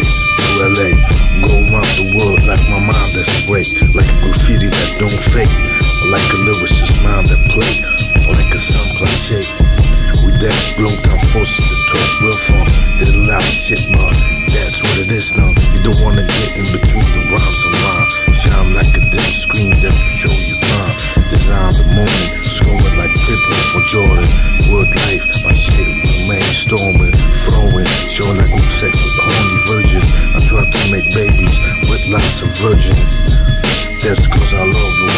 to LA, go around the world like my mind that's way, like a graffiti that don't fake, or like a lyricist mind that play, or like a sound cliche. We that blow down forces to talk real fun, did a lot of shit, but that's what it is now. You don't wanna get in between the rhymes and rhyme. Shine like a dim screen that will show you time. Design the moment, scoring like Pippen for Jordan. Word life, my shit remain storming, flowing, showing like good sex with horny virgins. I try to make babies with lots of virgins. That's cause I love the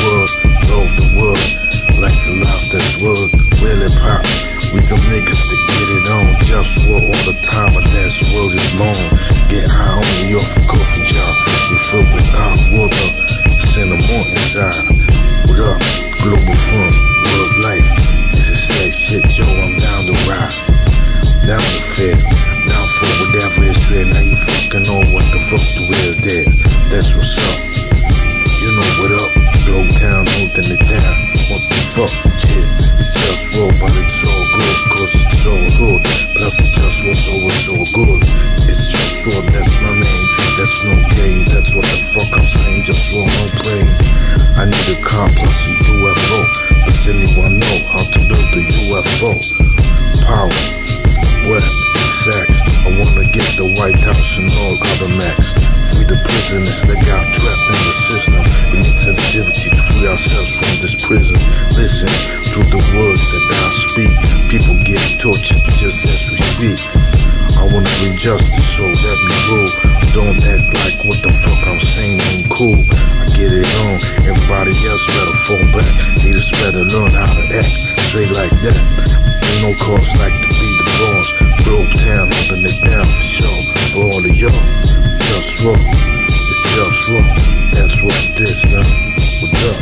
world, like to love this world, really pop. We them niggas that get it on, JustWar all the time, but that world is long. Get high only off a coffee job, we fill with hot water, send them on inside. What up, Globalfirm, world life, this is that shit, yo, I'm down to ride, down to fit, down for whatever is real. Now you fucking know what the fuck the real there, that's what's up. You know what up, Globe Town holding it down. What the fuck, yeah, it's JustWar, but it's all good, cause it's all good. Plus it's JustWar, so it's all good. It's JustWar, that's my name, that's no game. That's what the fuck I'm saying, JustWar, no playing. I need a car plus a UFO. Does anyone know how to build a UFO? Power, wet, sex. I wanna get the White House and all other max. Free the prisoners that got trapped in the system. We need sensitivity to free ourselves from this prison. Listen to the words that I speak. People get tortured just as we speak. I wanna bring justice, so let me rule. Don't act like what the fuck I'm saying ain't cool. I get it on, everybody else better fall back. Haters better learn how to act straight like that. Ain't no cause like to be the boss. Globe Town holding it down for sure. For all of y'all, JustWar, it's JustWar. That's what it is now. What's up?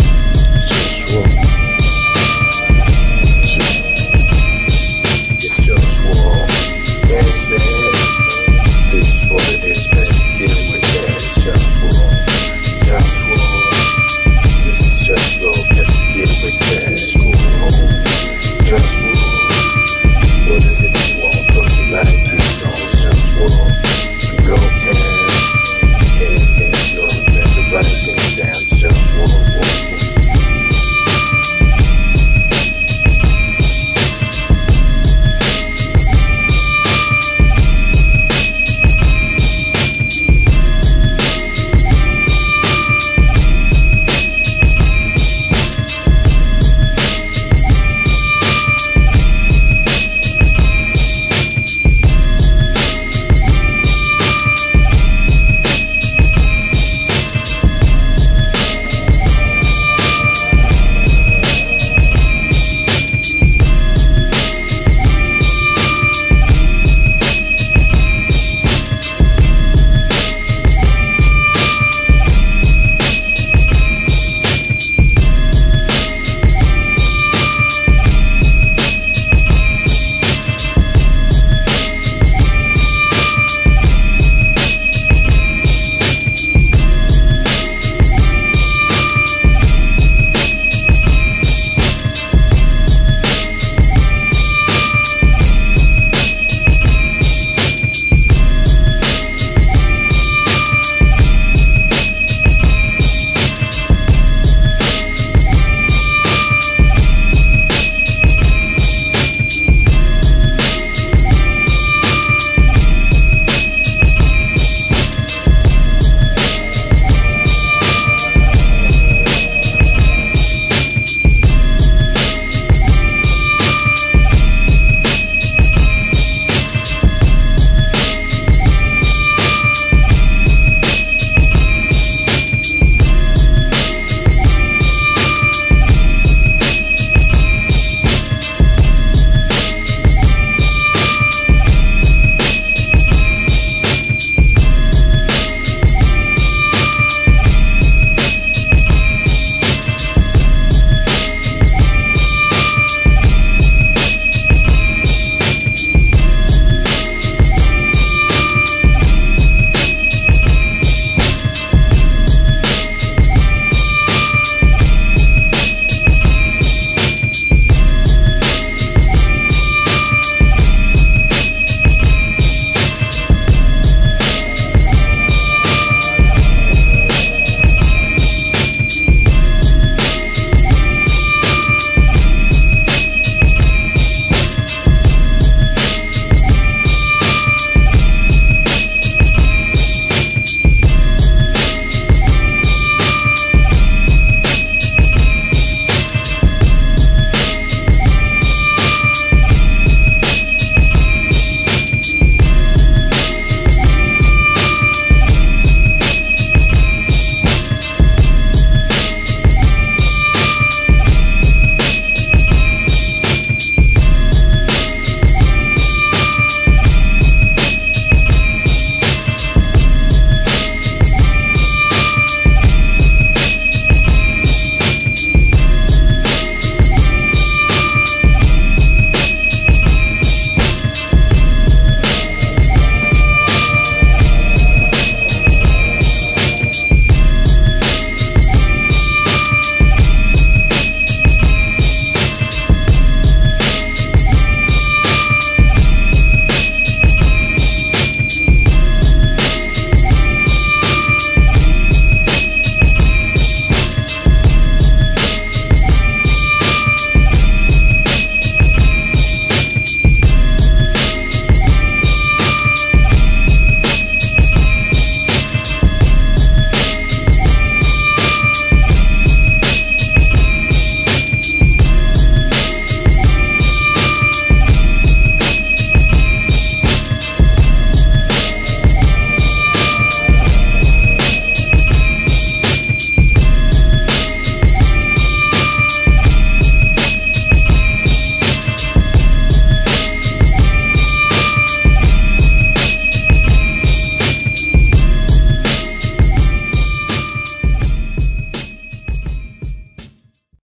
JustWar. It's JustWar. That's it. This is what it is. Best to get with that. It's JustWar. JustWar. This is JustWar. Best to get with that. It's cool. JustWar.